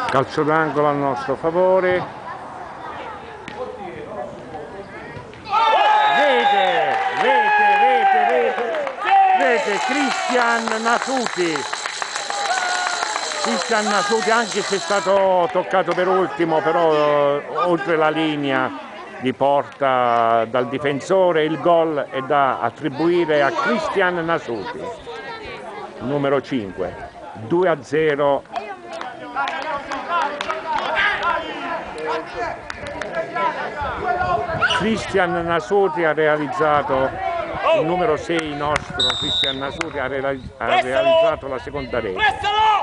Calcio d'angolo a nostro favore. Rete, Cristian Nasuti. Cristian Nasuti, anche se è stato toccato per ultimo, però oltre la linea di porta dal difensore, il gol è da attribuire a Cristian Nasuti, numero 5. 2-0. Cristian Nasuti ha realizzato, il numero 6 nostro, Cristian Nasuti ha realizzato la seconda rete.